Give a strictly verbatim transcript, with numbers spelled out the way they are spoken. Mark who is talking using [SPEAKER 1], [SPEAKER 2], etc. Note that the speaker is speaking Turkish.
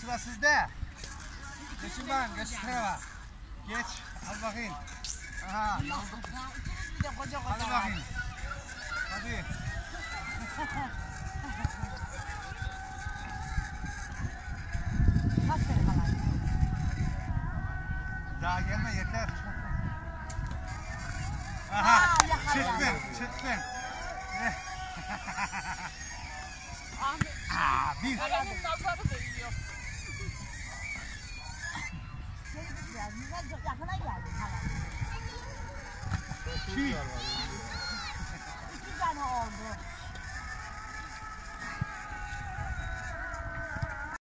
[SPEAKER 1] sıra sizde. Geçin bakın, geç tarafa. Geç, al bakayım. Aha, hadi bakayım. Hadi. Daha gelme yeter. Aha, çıktın, çıktın. Aa, bir.